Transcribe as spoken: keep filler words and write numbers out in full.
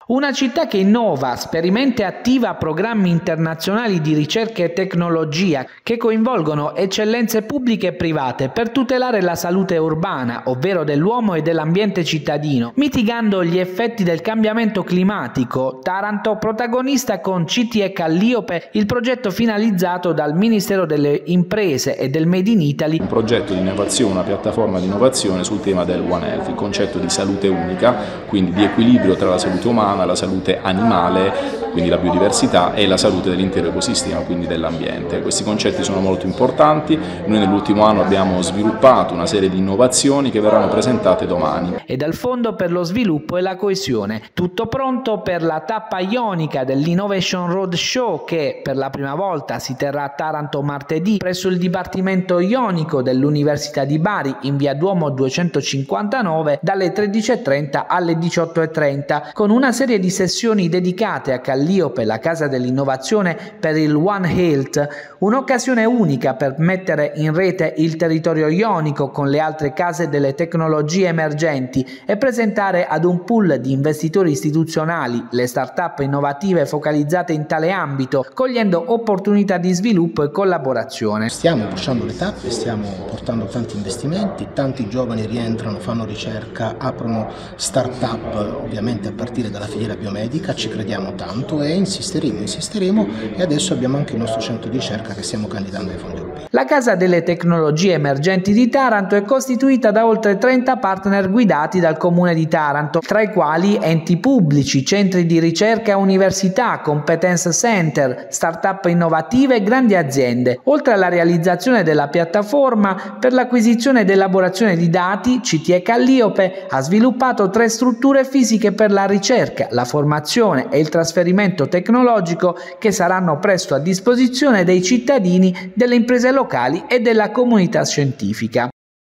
Una città che innova, sperimenta e attiva programmi internazionali di ricerca e tecnologia che coinvolgono eccellenze pubbliche e private per tutelare la salute urbana, ovvero dell'uomo e dell'ambiente cittadino, mitigando gli effetti del cambiamento climatico. Taranto protagonista con C T E Calliope, il progetto finalizzato dal Ministero delle Imprese e del Made in Italy. Un progetto di innovazione, una piattaforma di innovazione sul tema del One Health, il concetto di salute unica, quindi di equilibrio tra la salute umana, la salute animale, quindi la biodiversità, e la salute dell'intero ecosistema, quindi dell'ambiente. Questi concetti sono molto importanti. Noi nell'ultimo anno abbiamo sviluppato una serie di innovazioni che verranno presentate domani. E dal Fondo per lo Sviluppo e la Coesione. Tutto pronto per la tappa ionica dell'Innovation Roadshow, che per la prima volta si terrà a Taranto martedì presso il Dipartimento Ionico dell'Università di Bari in via Duomo duecentocinquantanove dalle tredici e trenta alle diciotto e trenta, con una serie di sessioni dedicate a Calliope, la casa dell'innovazione per il One Health, un'occasione unica per mettere in rete il territorio ionico con le altre case delle tecnologie emergenti e presentare ad un pool di investitori istituzionali le start-up innovative focalizzate in tale ambito, cogliendo opportunità di sviluppo e collaborazione. Stiamo pushando le tappe, stiamo portando tanti investimenti, tanti giovani rientrano, fanno ricerca, aprono start-up, ovviamente a partire dalla filiera biomedica, ci crediamo tanto e insisteremo, insisteremo e adesso abbiamo anche il nostro centro di ricerca che stiamo candidando ai fondi europei. La Casa delle Tecnologie Emergenti di Taranto è costituita da oltre trenta partner guidati dal Comune di Taranto, tra i quali enti pubblici, centri di ricerca e università, competence center, start-up innovative e grandi aziende. Oltre alla realizzazione della piattaforma per l'acquisizione ed elaborazione di dati, C T E Calliope ha sviluppato tre strutture fisiche per la ricerca, la formazione e il trasferimento tecnologico che saranno presto a disposizione dei cittadini, delle imprese locali e della comunità scientifica.